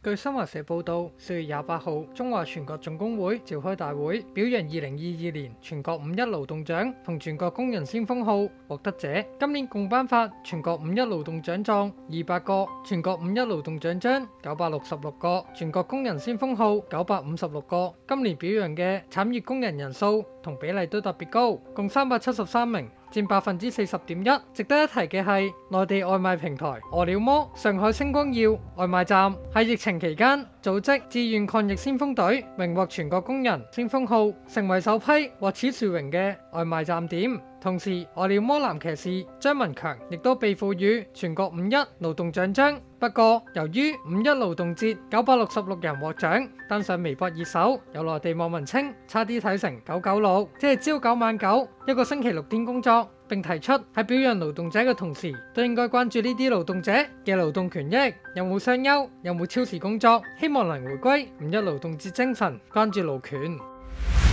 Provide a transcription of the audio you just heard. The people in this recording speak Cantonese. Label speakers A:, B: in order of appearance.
A: 據新華社報道，4月28號，中華全國總工會召開大會，表揚2022年全國五一勞動獎同全國工人先鋒號獲得者。今年共頒發全國五一勞動獎狀200個，全國五一勞動獎章966個，全國工人先鋒號956個。今年表揚嘅產業工人人數同比例都特別高，共373名，佔40.1%。值得一提嘅係，內地外賣平台餓了麼上海星光耀外賣站喺疫情期間組織志願抗疫先鋒隊，榮獲全國工人先鋒號，成為首批獲此殊榮嘅外賣站點。同時，餓了麼男騎士張文強亦都被賦予全國五一勞動獎章。不過，由於五一勞動節966人獲獎，登上微博熱搜，有內地網民稱差啲睇成996，即係朝九晚九，一個星期6天工作。並提出喺表揚勞動者嘅同時，都應該關注呢啲勞動者嘅勞動權益，有冇雙休，有冇超時工作，希望能回歸五一勞動節精神，關注勞權。